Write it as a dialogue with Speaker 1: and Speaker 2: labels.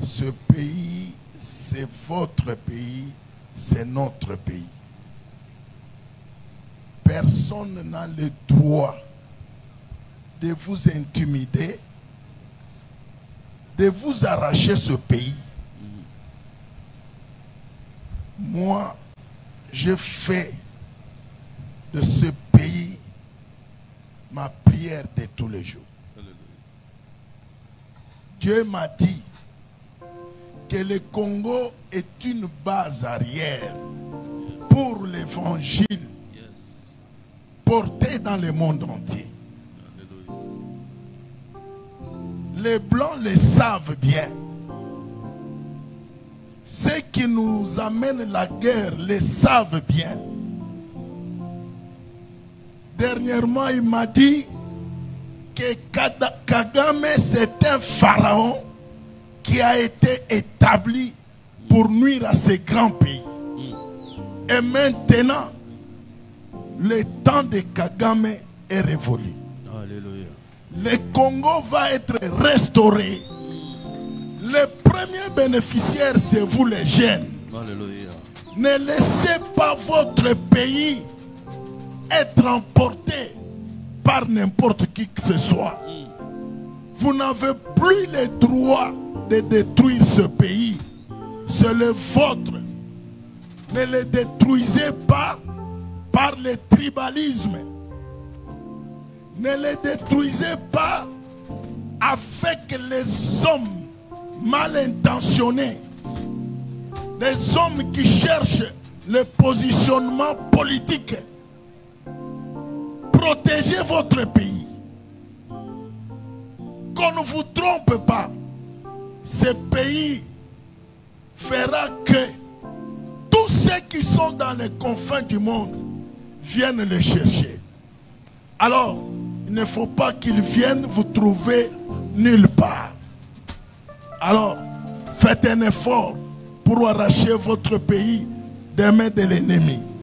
Speaker 1: Ce pays, c'est votre pays, c'est notre pays. Personne n'a le droit de vous intimider, de vous arracher ce pays. Moi, je fais de ce pays ma prière de tous les jours. Dieu m'a dit que le Congo est une base arrière pour l'évangile porté dans le monde entier. Les Blancs le savent bien. Ceux qui nous amènent la guerre le savent bien. Dernièrement, il m'a dit que Kagame, c'est un pharaon qui a été établi pour nuire à ces grands pays. Et maintenant, le temps de Kagame est révolu.
Speaker 2: Alléluia.
Speaker 1: Le Congo va être restauré. Le premier bénéficiaire, c'est vous les jeunes.
Speaker 2: Alléluia.
Speaker 1: Ne laissez pas votre pays être emporté par n'importe qui que ce soit. Vous n'avez plus le droit de détruire ce pays. C'est le vôtre. Ne le détruisez pas par le tribalisme. Ne le détruisez pas avec les hommes mal intentionnés. Les hommes qui cherchent le positionnement politique. Protégez votre pays. Qu'on ne vous trompe pas. Ce pays fera que tous ceux qui sont dans les confins du monde viennent le chercher. Alors, il ne faut pas qu'ils viennent vous trouver nulle part. Alors, faites un effort pour arracher votre pays des mains de l'ennemi.